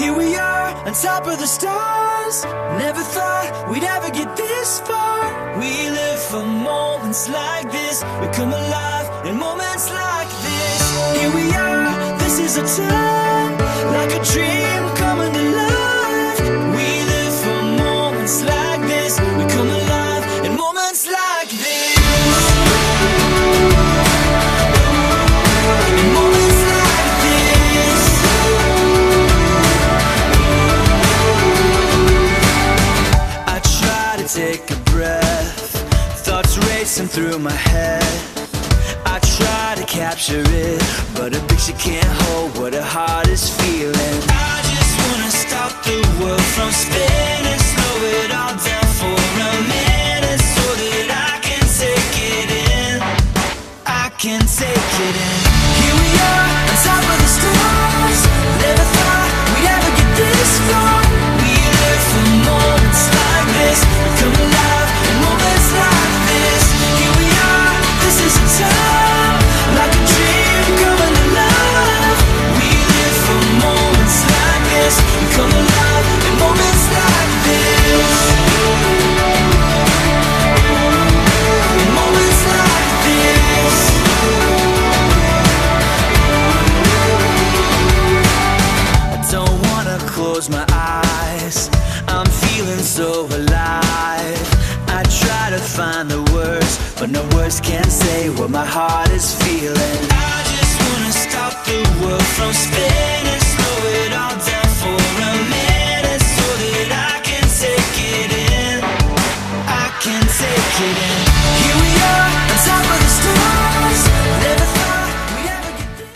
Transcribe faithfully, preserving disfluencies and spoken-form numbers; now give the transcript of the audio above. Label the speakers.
Speaker 1: Here we are, on top of the stars. Never thought we'd ever get this far. We live for moments like this. We come alive in moments like this. Here we are, this is a time, like a dream coming to life. We live for moments like this. We come alive in moments like this. In moments like this. I try to take a breath, thoughts racing through my head. I try to capture it, but a picture can't hold what a heart is feeling. I just wanna stop the world from spinning, slow it all down for a minute, so that I can take it in. I can take it in. Here we are, on top of the stars. Never thought we'd ever get this far. We live for moments like this. We come alive in moments like this. Here we are, this is a time, like a dream coming to life. We live for moments like this. We come alive in moments like this. In moments like this. I don't wanna close my eyes, I'm feeling so alive. I try to find the words, but no words can say what my heart is feeling. I just wanna stop the world from spinning.